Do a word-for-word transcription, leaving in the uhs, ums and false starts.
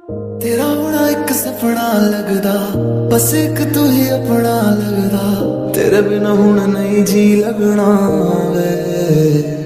तेरा होना एक सपना लगदा, बस एक तू ही अपना लगदा, तेरे बिना हुण नहीं जी लगना वे।